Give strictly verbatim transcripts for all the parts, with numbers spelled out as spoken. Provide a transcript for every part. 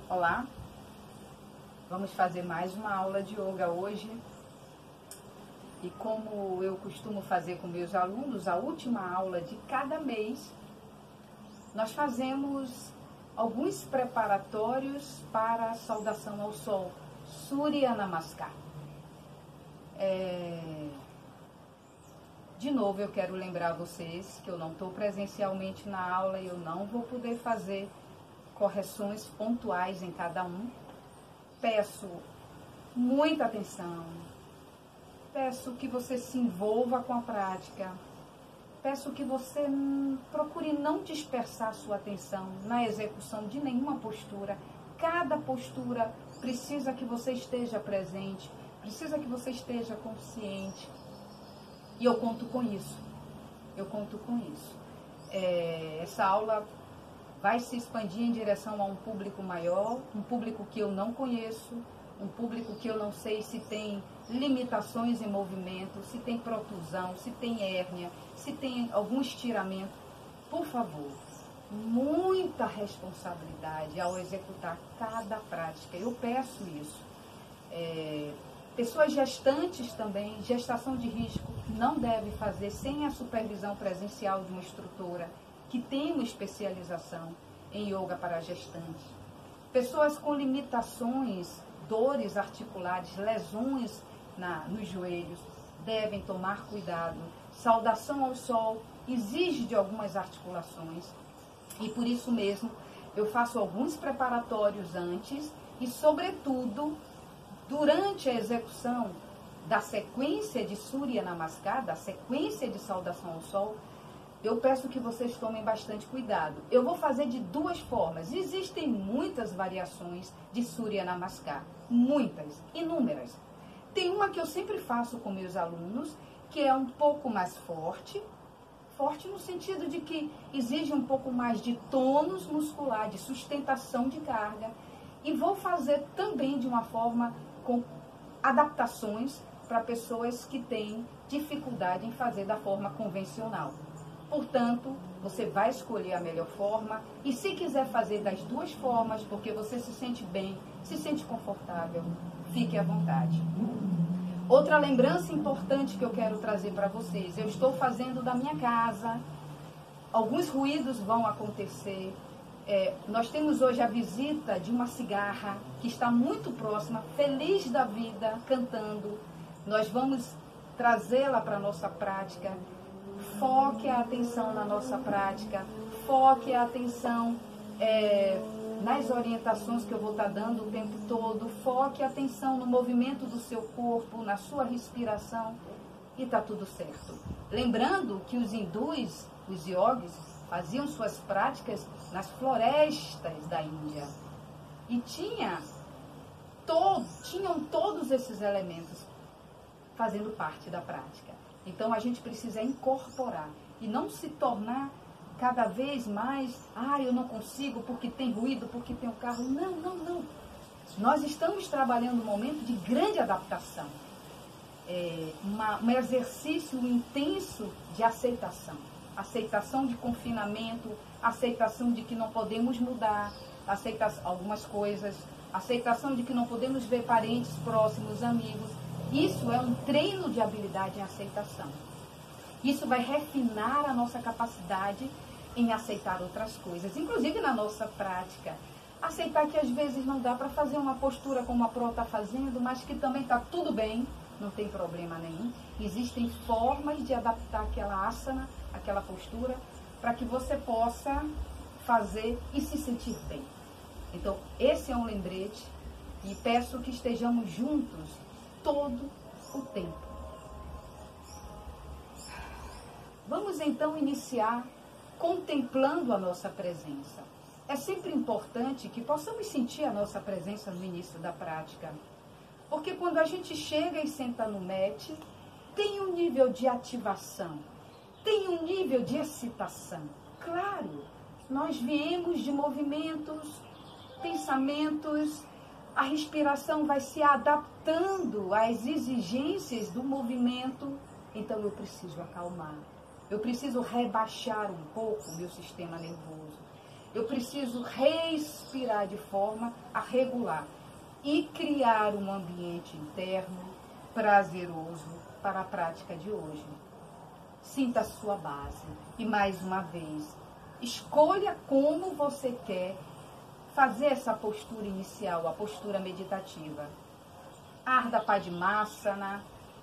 Olá, vamos fazer mais uma aula de yoga hoje. E como eu costumo fazer com meus alunos, a última aula de cada mês, nós fazemos alguns preparatórios para a saudação ao sol, Surya Namaskar. É... De novo, eu quero lembrar vocês que eu não estou presencialmente na aula e eu não vou poder fazer correções pontuais em cada um. Peço muita atenção, peço que você se envolva com a prática, peço que você procure não dispersar sua atenção na execução de nenhuma postura. Cada postura precisa que você esteja presente, precisa que você esteja consciente. E eu conto com isso, eu conto com isso. É, essa aula vai se expandir em direção a um público maior, um público que eu não conheço, um público que eu não sei se tem limitações em movimento, se tem protusão, se tem hérnia, se tem algum estiramento. Por favor, muita responsabilidade ao executar cada prática. Eu peço isso. É, pessoas gestantes também, gestação de risco, não deve fazer sem a supervisão presencial de uma instrutora que tem uma especialização em yoga para gestantes. Pessoas com limitações, dores articulares, lesões na, nos joelhos, devem tomar cuidado. Saudação ao sol exige de algumas articulações e por isso mesmo eu faço alguns preparatórios antes e, sobretudo, durante a execução da sequência de Surya Namaskar, da sequência de saudação ao sol, eu peço que vocês tomem bastante cuidado. Eu vou fazer de duas formas. Existem muitas variações de Surya Namaskar, muitas, inúmeras. Tem uma que eu sempre faço com meus alunos, que é um pouco mais forte, forte no sentido de que exige um pouco mais de tônus muscular, de sustentação de carga, e vou fazer também de uma forma com adaptações para pessoas que têm dificuldade em fazer da forma convencional. Portanto, você vai escolher a melhor forma e se quiser fazer das duas formas, porque você se sente bem, se sente confortável, fique à vontade. Outra lembrança importante que eu quero trazer para vocês, eu estou fazendo da minha casa, alguns ruídos vão acontecer. É, nós temos hoje a visita de uma cigarra que está muito próxima, feliz da vida, cantando. Nós vamos trazê-la para a nossa prática. Foque a atenção na nossa prática, foque a atenção é, nas orientações que eu vou estar dando o tempo todo, foque a atenção no movimento do seu corpo, na sua respiração e está tudo certo. Lembrando que os hindus, os yogis, faziam suas práticas nas florestas da Índia e tinha to, tinham todos esses elementos fazendo parte da prática. Então a gente precisa incorporar e não se tornar cada vez mais, ah, eu não consigo porque tem ruído, porque tem um carro. Não, não, não. Nós estamos trabalhando um momento de grande adaptação, é, uma, um exercício intenso de aceitação. Aceitação de confinamento, aceitação de que não podemos mudar, aceitação algumas coisas, aceitação de que não podemos ver parentes próximos, amigos. Isso é um treino de habilidade em aceitação. Isso vai refinar a nossa capacidade em aceitar outras coisas, inclusive na nossa prática. Aceitar que às vezes não dá para fazer uma postura como a Pro está fazendo, mas que também está tudo bem, não tem problema nenhum. Existem formas de adaptar aquela asana, aquela postura, para que você possa fazer e se sentir bem. Então, esse é um lembrete e peço que estejamos juntos todo o tempo. Vamos então iniciar contemplando a nossa presença. É sempre importante que possamos sentir a nossa presença no início da prática, porque quando a gente chega e senta no mat, tem um nível de ativação, tem um nível de excitação. Claro, nós viemos de movimentos, pensamentos, a respiração vai se adaptando às exigências do movimento, então eu preciso acalmar. Eu preciso rebaixar um pouco o meu sistema nervoso. Eu preciso respirar de forma a regular e criar um ambiente interno prazeroso para a prática de hoje. Sinta a sua base e, mais uma vez, escolha como você quer fazer essa postura inicial, a postura meditativa. Ardha Padmasana,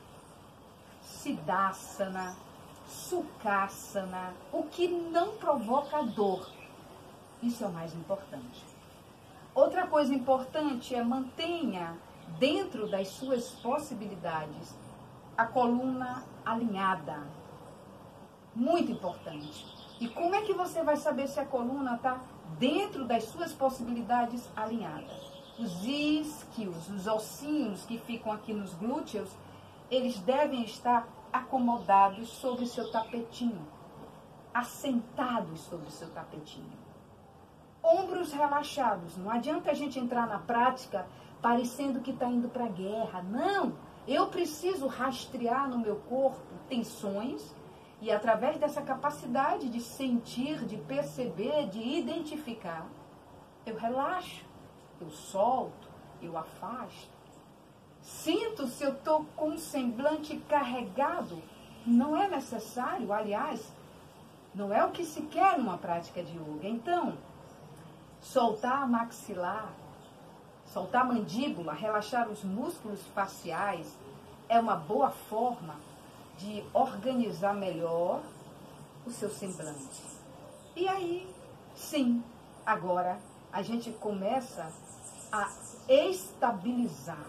Siddhasana, Sukhasana, o que não provoca dor. Isso é o mais importante. Outra coisa importante é mantenha dentro das suas possibilidades a coluna alinhada. Muito importante. E como é que você vai saber se a coluna está dentro das suas possibilidades alinhada? Os isquios, os ossinhos que ficam aqui nos glúteos, eles devem estar acomodados sobre o seu tapetinho, assentados sobre o seu tapetinho. Ombros relaxados. Não adianta a gente entrar na prática parecendo que está indo para a guerra. Não! Eu preciso rastrear no meu corpo tensões e, através dessa capacidade de sentir, de perceber, de identificar, eu relaxo, eu solto, eu afasto. Sinto se eu estou com um semblante carregado. Não é necessário, aliás, não é o que se quer numa prática de yoga. Então, soltar a maxilar, soltar a mandíbula, relaxar os músculos faciais é uma boa forma de organizar melhor o seu semblante. E aí, sim, agora a gente começa a estabilizar.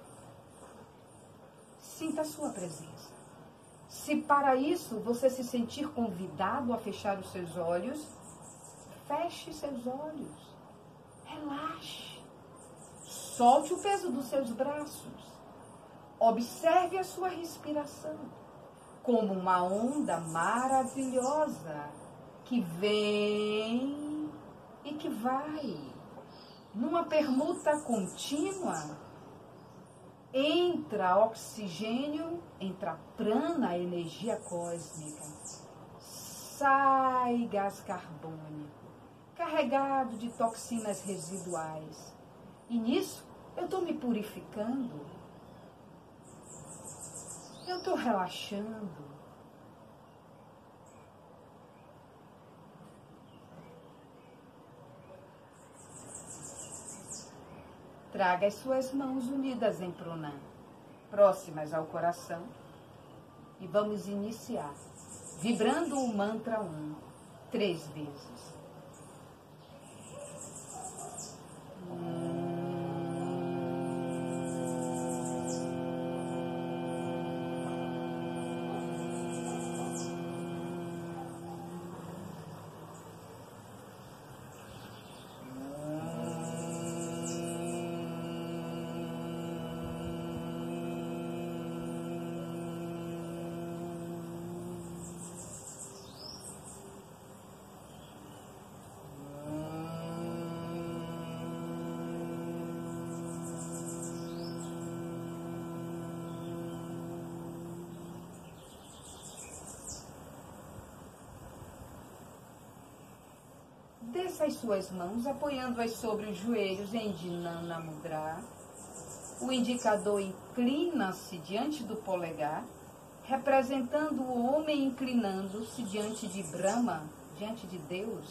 Sinta a sua presença. Se para isso você se sentir convidado a fechar os seus olhos, feche seus olhos. Relaxe. Solte o peso dos seus braços. Observe a sua respiração como uma onda maravilhosa que vem e que vai numa permuta contínua. Entra oxigênio, entra prana, a energia cósmica. Sai gás carbônico, carregado de toxinas residuais. E nisso, eu estou me purificando. Eu estou relaxando. Traga as suas mãos unidas em Pranam, próximas ao coração. E vamos iniciar, vibrando o mantra um, três vezes. Desça as suas mãos, apoiando-as sobre os joelhos em Dhyana Mudra. O indicador inclina-se diante do polegar, representando o homem inclinando-se diante de Brahma, diante de Deus,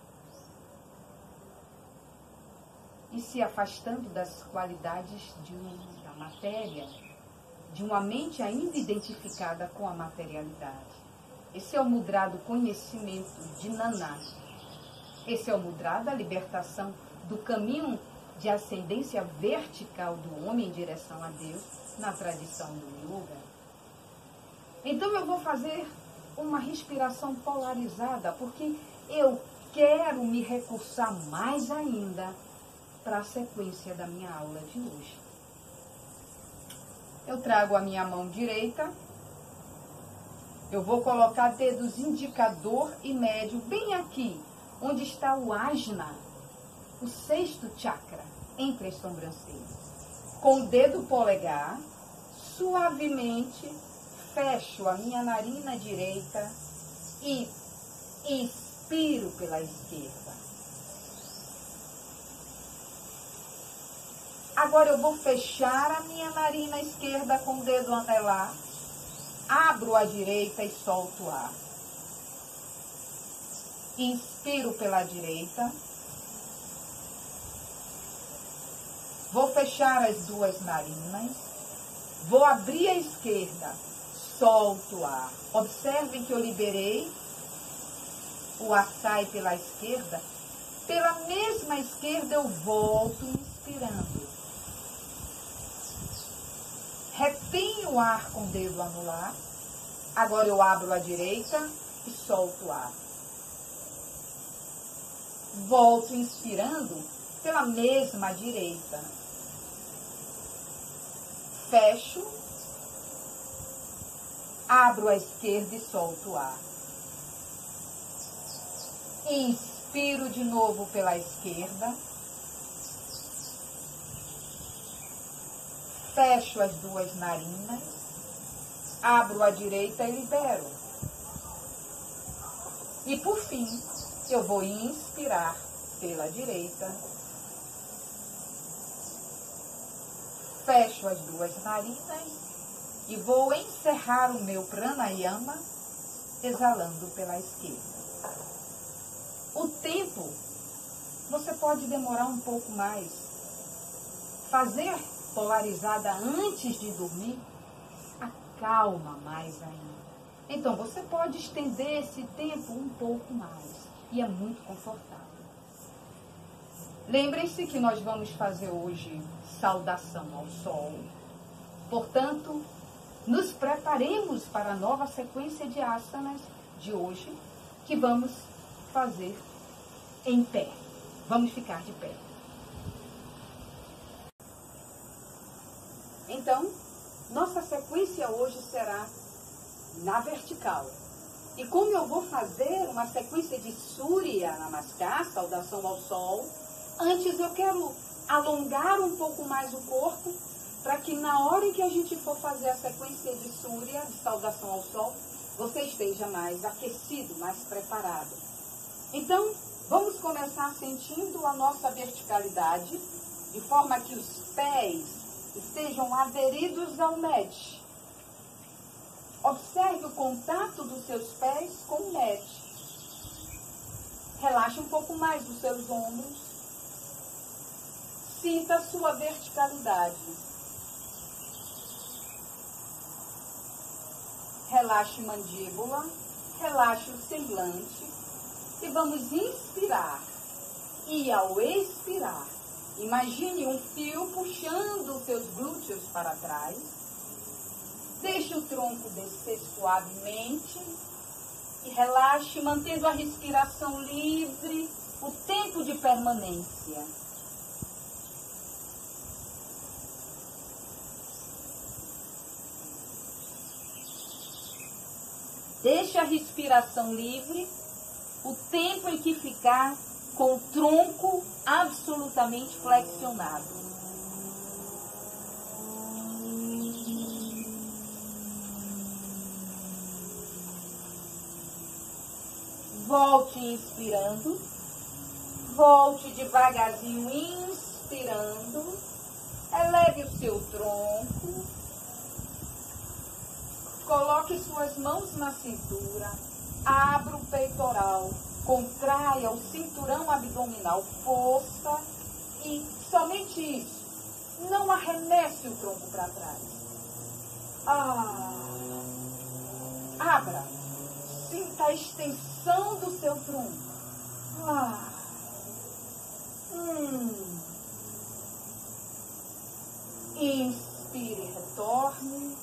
e se afastando das qualidades de um, da matéria, de uma mente ainda identificada com a materialidade. Esse é o mudra do conhecimento de Naná. Esse é o mudra da libertação do caminho de ascendência vertical do homem em direção a Deus, na tradição do yoga. Então eu vou fazer uma respiração polarizada, porque eu quero me recursar mais ainda para a sequência da minha aula de hoje. Eu trago a minha mão direita, eu vou colocar dedos indicador e médio bem aqui, onde está o ajna, o sexto chakra, entre as sobrancelhas. Com o dedo polegar, suavemente, fecho a minha narina direita e expiro pela esquerda. Agora eu vou fechar a minha narina esquerda com o dedo anelar. Abro a direita e solto o ar. Inspiro pela direita. Vou fechar as duas narinas. Vou abrir a esquerda. Solto o ar. Observem que eu liberei. O ar sai pela esquerda. Pela mesma esquerda eu volto inspirando. Retenho o ar com o dedo anular. Agora eu abro a direita e solto o ar. Volto inspirando pela mesma direita. Fecho. Abro a esquerda e solto o ar. Inspiro de novo pela esquerda. Fecho as duas narinas. Abro a direita e libero. E por fim, eu vou inspirar pela direita. Fecho as duas narinas e vou encerrar o meu pranayama exalando pela esquerda. O tempo, você pode demorar um pouco mais. Fazer polarizada antes de dormir acalma mais ainda. Então, você pode estender esse tempo um pouco mais. E é muito confortável. Lembrem-se que nós vamos fazer hoje saudação ao sol. Portanto, nos preparemos para a nova sequência de asanas de hoje, que vamos fazer em pé. Vamos ficar de pé. Então, nossa sequência hoje será na vertical. E como eu vou fazer uma sequência de Surya Namaskar, saudação ao sol, antes eu quero alongar um pouco mais o corpo, para que na hora em que a gente for fazer a sequência de Surya, de saudação ao sol, você esteja mais aquecido, mais preparado. Então, vamos começar sentindo a nossa verticalidade, de forma que os pés estejam aderidos ao mat. Observe o contato dos seus pés com o mat. Relaxe um pouco mais os seus ombros. Sinta a sua verticalidade. Relaxe a mandíbula. Relaxe o semblante. E vamos inspirar. E ao expirar, imagine um fio puxando os seus glúteos para trás. Deixe o tronco descer suavemente e relaxe, mantendo a respiração livre, o tempo de permanência. Deixe a respiração livre, o tempo em que ficar com o tronco absolutamente flexionado. Volte inspirando, volte devagarzinho inspirando, eleve o seu tronco, coloque suas mãos na cintura, abra o peitoral, contraia o cinturão abdominal, força e somente isso, não arremesse o tronco para trás. Ah, abra, sinta a extensão do seu tronco. Ah, hum. Inspire, retorne.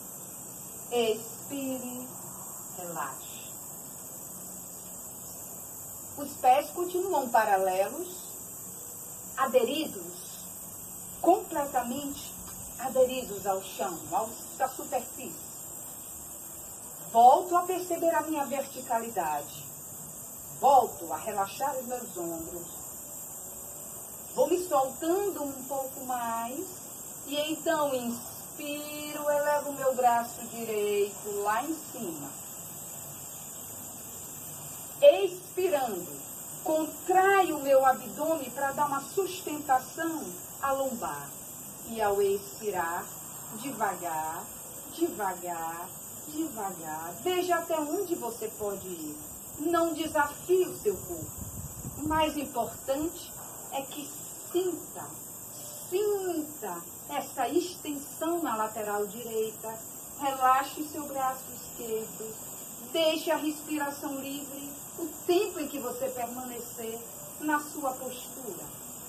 Expire, relaxe. Os pés continuam paralelos, aderidos, completamente aderidos ao chão, à superfície. Volto a perceber a minha verticalidade. Volto a relaxar os meus ombros. Vou me soltando um pouco mais. E então inspiro, elevo o meu braço direito lá em cima. Expirando, contraio o meu abdômen para dar uma sustentação à lombar. E ao expirar, devagar, devagar, devagar. Veja até onde você pode ir. Não desafie o seu corpo. O mais importante é que sinta, sinta essa extensão na lateral direita. Relaxe seu braço esquerdo. Deixe a respiração livre o tempo em que você permanecer na sua postura.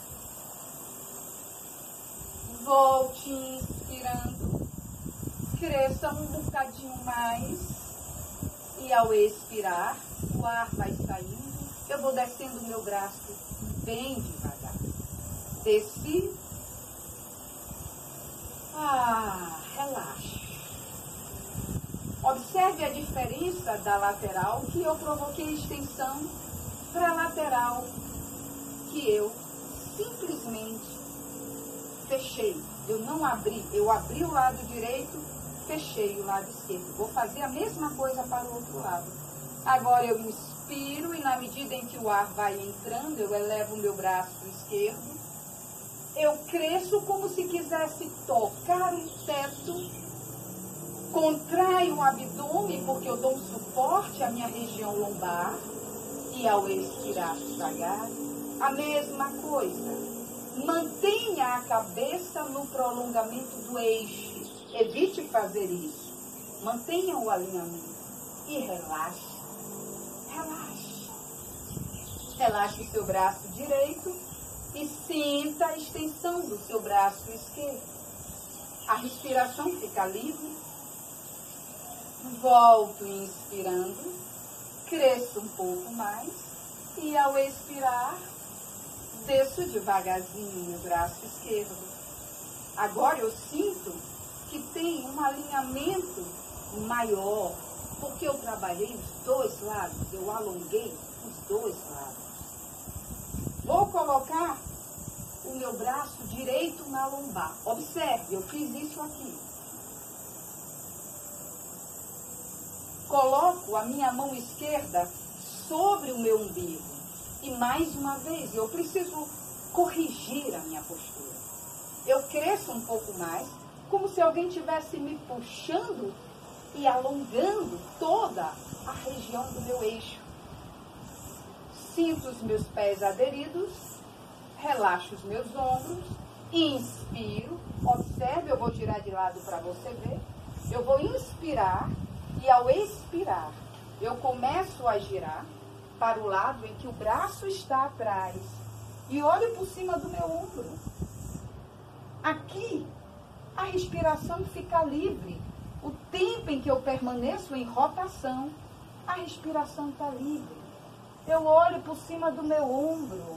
Volte inspirando. Cresça um bocadinho mais. E ao expirar, o ar vai saindo. Eu vou descendo o meu braço bem devagar. Desci. Ah, relaxe. Observe a diferença da lateral que eu provoquei extensão para a lateral que eu simplesmente fechei. Eu não abri. Eu abri o lado direito, fechei o lado esquerdo. Vou fazer a mesma coisa para o outro lado. Agora eu inspiro e na medida em que o ar vai entrando, eu elevo o meu braço esquerdo. Eu cresço como se quisesse tocar o teto. Contraio o abdômen porque eu dou um suporte à minha região lombar. E ao expirar devagar, a mesma coisa. Mantenha a cabeça no prolongamento do eixo. Evite fazer isso. Mantenha o alinhamento. E relaxe. Relaxe. Relaxe o seu braço direito e sinta a extensão do seu braço esquerdo. A respiração fica livre. Volto inspirando. Cresço um pouco mais. E ao expirar, desço devagarzinho meu braço esquerdo. Agora eu sinto que tem um alinhamento maior, porque eu trabalhei os dois lados, eu alonguei os dois lados. Vou colocar o meu braço direito na lombar. Observe, eu fiz isso aqui. Coloco a minha mão esquerda sobre o meu umbigo. E mais uma vez, eu preciso corrigir a minha postura. Eu cresço um pouco mais, como se alguém estivesse me puxando e alongando toda a região do meu eixo. Sinto os meus pés aderidos, relaxo os meus ombros, inspiro, observe, eu vou girar de lado para você ver. Eu vou inspirar e ao expirar, eu começo a girar para o lado em que o braço está atrás e olho por cima do meu ombro. Aqui, a respiração fica livre. O tempo em que eu permaneço em rotação, a respiração está livre. Eu olho por cima do meu ombro.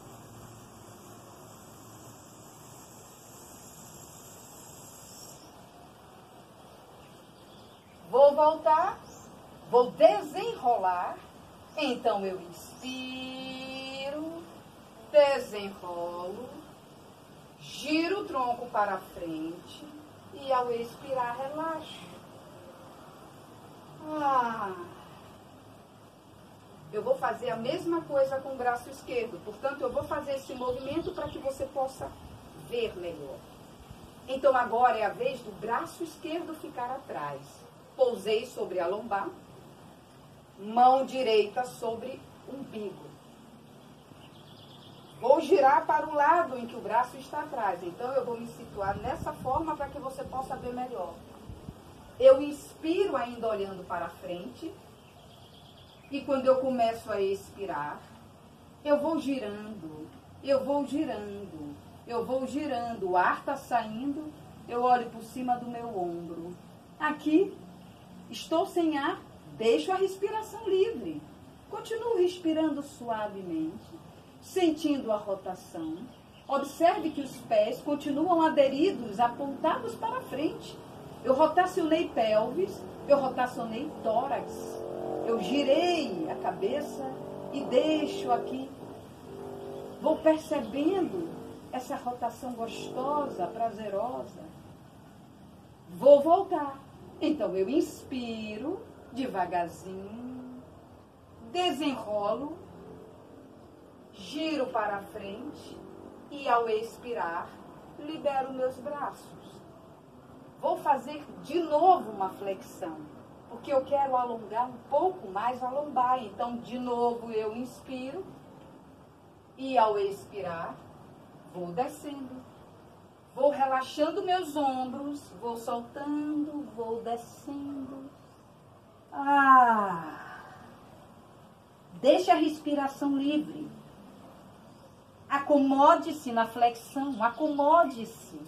Vou voltar, vou desenrolar. Então eu inspiro, desenrolo, giro o tronco para frente e ao expirar relaxo. Ah, eu vou fazer a mesma coisa com o braço esquerdo, portanto eu vou fazer esse movimento para que você possa ver melhor. Então agora é a vez do braço esquerdo ficar atrás. Pousei sobre a lombar. Mão direita sobre o umbigo. Vou girar para o lado em que o braço está atrás. Então, eu vou me situar nessa forma para que você possa ver melhor. Eu inspiro ainda olhando para frente. E quando eu começo a expirar, eu vou girando, eu vou girando, eu vou girando. O ar está saindo, eu olho por cima do meu ombro. Aqui, estou sem ar. Deixo a respiração livre. Continuo respirando suavemente, sentindo a rotação. Observe que os pés continuam aderidos, apontados para frente. Eu rotacionei pelvis, eu rotacionei tórax. Eu girei a cabeça e deixo aqui. Vou percebendo essa rotação gostosa, prazerosa. Vou voltar. Então eu inspiro devagarzinho, desenrolo, giro para frente e ao expirar, libero meus braços. Vou fazer de novo uma flexão, porque eu quero alongar um pouco mais a lombar. Então, de novo, eu inspiro e ao expirar, vou descendo. Vou relaxando meus ombros, vou soltando, vou descendo. Ah! Deixe a respiração livre. Acomode-se na flexão, acomode-se.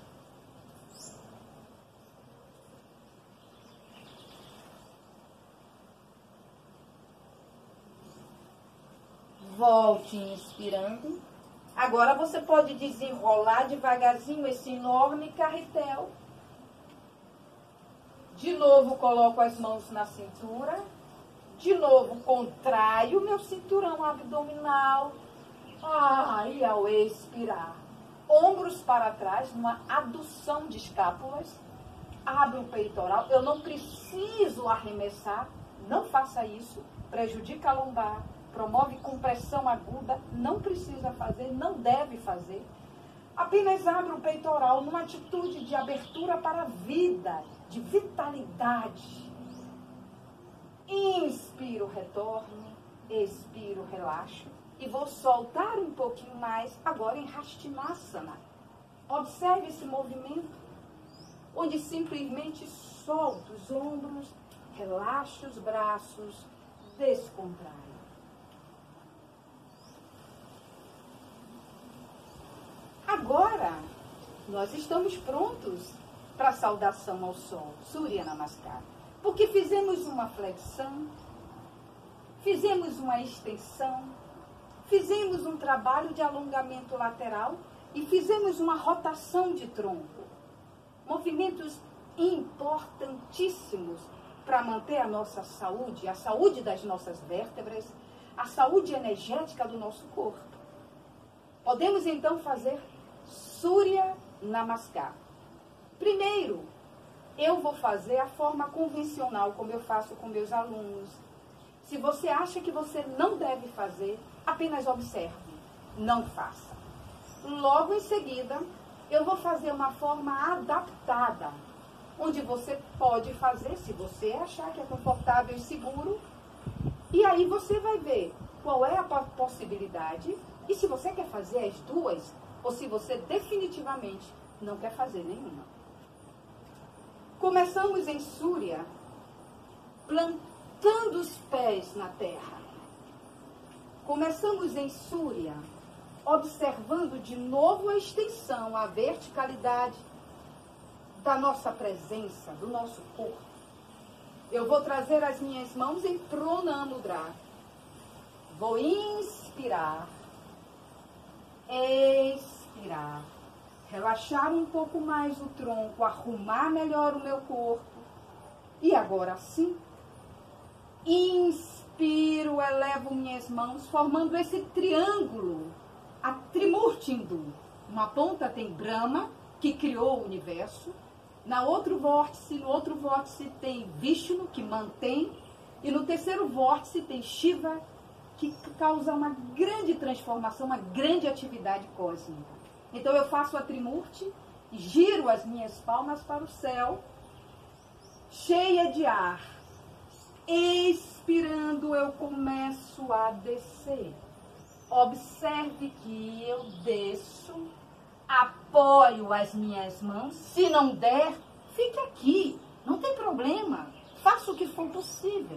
Volte inspirando. Agora você pode desenrolar devagarzinho esse enorme carretel. De novo coloco as mãos na cintura. De novo contraio meu cinturão abdominal. Ah, e ao expirar, ombros para trás, numa adução de escápulas. Abre o peitoral. Eu não preciso arremessar. Não faça isso. Prejudica a lombar. Promove compressão aguda, não precisa fazer, não deve fazer. Apenas abre o peitoral numa atitude de abertura para a vida, de vitalidade. Inspiro, retorno, expiro, relaxo. E vou soltar um pouquinho mais, agora em Hastinasana. Observe esse movimento, onde simplesmente solto os ombros, relaxo os braços, descontraio. Agora, nós estamos prontos para a saudação ao sol, Surya Namaskar. Porque fizemos uma flexão, fizemos uma extensão, fizemos um trabalho de alongamento lateral e fizemos uma rotação de tronco. Movimentos importantíssimos para manter a nossa saúde, a saúde das nossas vértebras, a saúde energética do nosso corpo. Podemos então fazer Surya Namaskar. Primeiro, eu vou fazer a forma convencional, como eu faço com meus alunos. Se você acha que você não deve fazer, apenas observe, não faça. Logo em seguida, eu vou fazer uma forma adaptada, onde você pode fazer, se você achar que é confortável e seguro, e aí você vai ver qual é a possibilidade, e se você quer fazer as duas, ou se você definitivamente não quer fazer nenhuma. Começamos em Surya, plantando os pés na terra. Começamos em Surya, observando de novo a extensão, a verticalidade da nossa presença, do nosso corpo. Eu vou trazer as minhas mãos em Pranamudra. Vou inspirar. Expirar, relaxar um pouco mais o tronco, arrumar melhor o meu corpo. E agora sim, inspiro, elevo minhas mãos, formando esse triângulo, a Trimurti Hindu. Uma ponta tem Brahma, que criou o universo. Na outro vórtice, no outro vórtice tem Vishnu, que mantém. E no terceiro vórtice tem Shiva, que causa uma grande transformação, uma grande atividade cósmica. Então eu faço a Trimurti, giro as minhas palmas para o céu, cheia de ar. Expirando, eu começo a descer. Observe que eu desço, apoio as minhas mãos. Se não der, fique aqui, não tem problema. Faça o que for possível.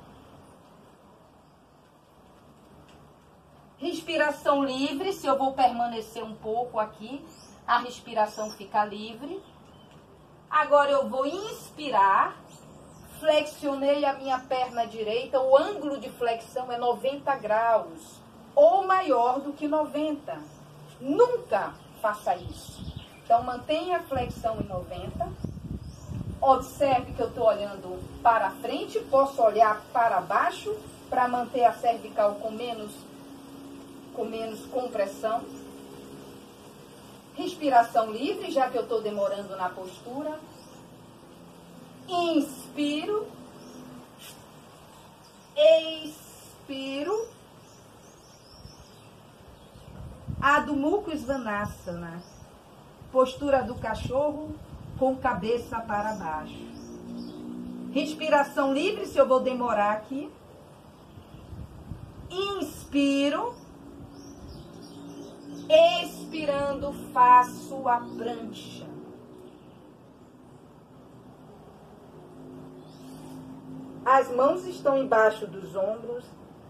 Respiração livre, se eu vou permanecer um pouco aqui, a respiração fica livre. Agora eu vou inspirar, flexionei a minha perna direita, o ângulo de flexão é noventa graus, ou maior do que noventa. Nunca faça isso. Então mantenha a flexão em noventa. Observe que eu estou olhando para frente, posso olhar para baixo para manter a cervical com menos com menos compressão. Respiração livre, já que eu estou demorando na postura. Inspiro. Expiro. Adho Mukha Svanasana. Postura do cachorro com cabeça para baixo. Respiração livre, se eu vou demorar aqui. Inspiro. Expirando, faço a prancha. As mãos estão embaixo dos ombros.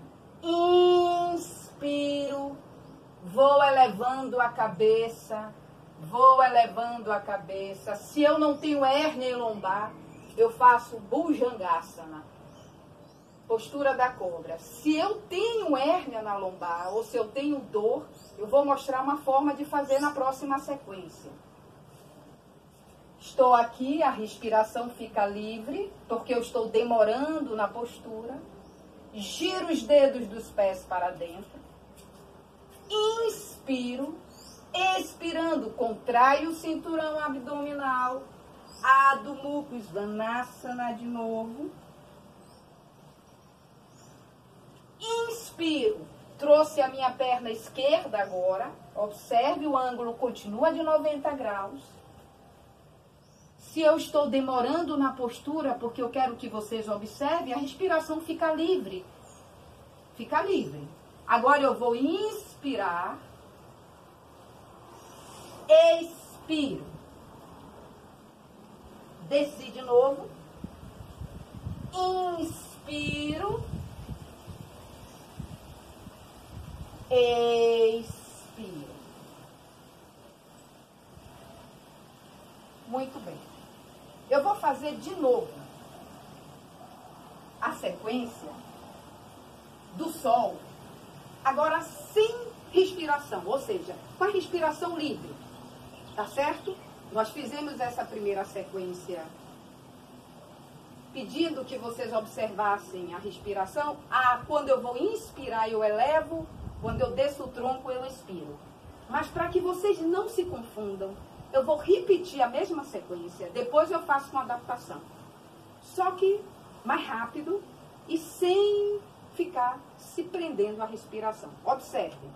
Inspiro. Vou elevando a cabeça. Vou elevando a cabeça. Se eu não tenho hérnia e lombar, eu faço Bhujangasana. Postura da cobra. Se eu tenho hérnia na lombar ou se eu tenho dor, eu vou mostrar uma forma de fazer na próxima sequência. Estou aqui, a respiração fica livre, porque eu estou demorando na postura. Giro os dedos dos pés para dentro. Inspiro. Expirando, contrai o cinturão abdominal. Adho Mukha Svanasana de novo. Inspiro. Trouxe a minha perna esquerda agora. Observe, o ângulo continua de noventa graus. Se eu estou demorando na postura, porque eu quero que vocês observem, a respiração fica livre. Fica livre. Agora eu vou inspirar. Expiro. Desci de novo. Inspiro. Expiro. Muito bem. Eu vou fazer de novo a sequência do sol, agora sem respiração, ou seja, com a respiração livre. Tá certo? Nós fizemos essa primeira sequência pedindo que vocês observassem a respiração. Ah, quando eu vou inspirar, eu elevo. Quando eu desço o tronco, eu expiro. Mas para que vocês não se confundam, eu vou repetir a mesma sequência. Depois eu faço uma adaptação. Só que mais rápido e sem ficar se prendendo à respiração. Observe.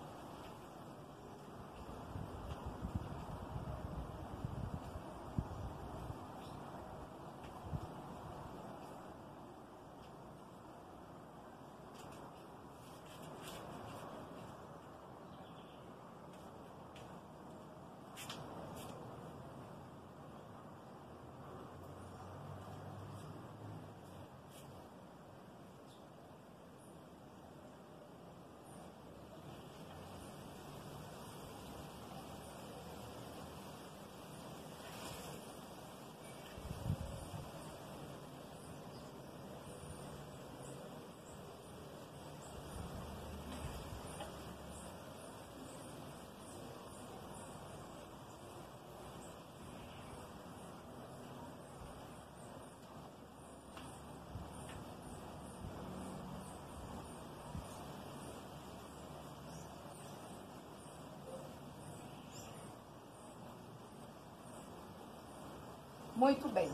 Muito bem.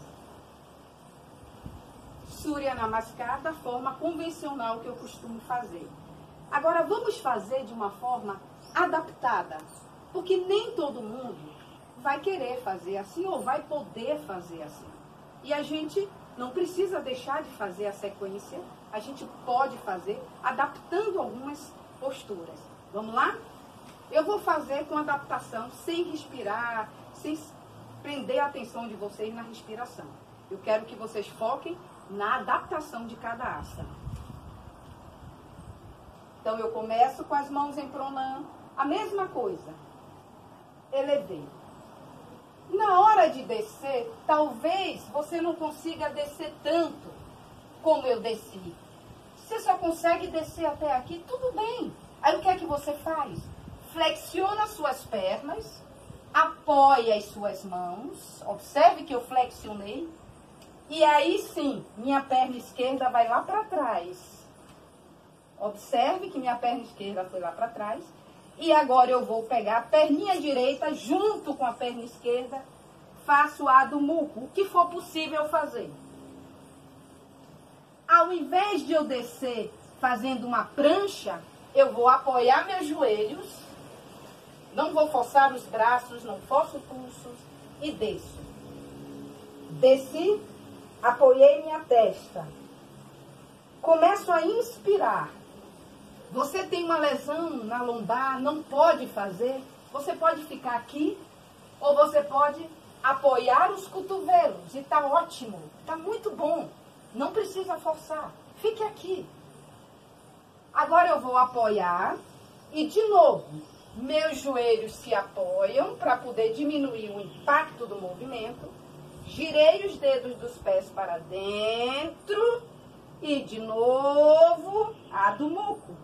Surya Namaskar da forma convencional que eu costumo fazer. Agora vamos fazer de uma forma adaptada, porque nem todo mundo vai querer fazer assim ou vai poder fazer assim. E a gente não precisa deixar de fazer a sequência, a gente pode fazer adaptando algumas posturas. Vamos lá? Eu vou fazer com adaptação, sem respirar, sem prender a atenção de vocês na respiração. Eu quero que vocês foquem na adaptação de cada asana. Então, eu começo com as mãos em pranam, a mesma coisa. Elevei. Na hora de descer, talvez você não consiga descer tanto como eu desci. Você só consegue descer até aqui, tudo bem. Aí o que é que você faz? Flexiona suas pernas, apoia as suas mãos, observe que eu flexionei, e aí sim, minha perna esquerda vai lá para trás. Observe que minha perna esquerda foi lá para trás, e agora eu vou pegar a perninha direita junto com a perna esquerda, faço Adho Mukha, o que for possível fazer. Ao invés de eu descer fazendo uma prancha, eu vou apoiar meus joelhos, Não vou forçar os braços, não forço pulsos e desço. Desci, apoiei minha testa. Começo a inspirar. Você tem uma lesão na lombar, não pode fazer. Você pode ficar aqui ou você pode apoiar os cotovelos. E tá ótimo, tá muito bom. Não precisa forçar. Fique aqui. Agora eu vou apoiar e de novo, meus joelhos se apoiam para poder diminuir o impacto do movimento. Girei os dedos dos pés para dentro e de novo a do muco.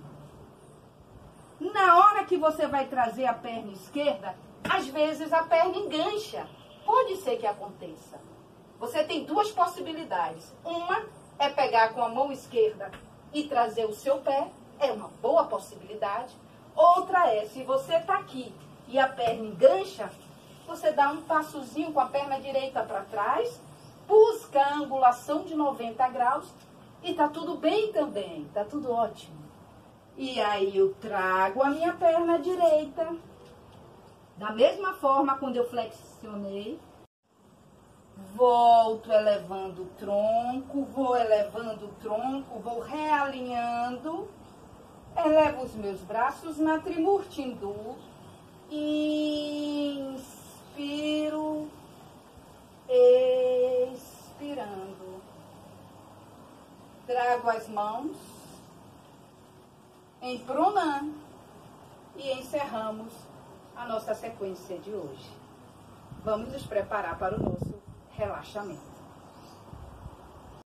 Na hora que você vai trazer a perna esquerda, às vezes a perna engancha. Pode ser que aconteça. Você tem duas possibilidades. Uma é pegar com a mão esquerda e trazer o seu pé. É uma boa possibilidade. Outra é, se você está aqui e a perna engancha, você dá um passozinho com a perna direita para trás, busca a angulação de noventa graus e tá tudo bem também, tá tudo ótimo. E aí eu trago a minha perna direita, da mesma forma quando eu flexionei, volto elevando o tronco, vou elevando o tronco, vou realinhando, elevo os meus braços na Trimurti Hindu, inspiro, expirando, trago as mãos em Prana e encerramos a nossa sequência de hoje. Vamos nos preparar para o nosso relaxamento.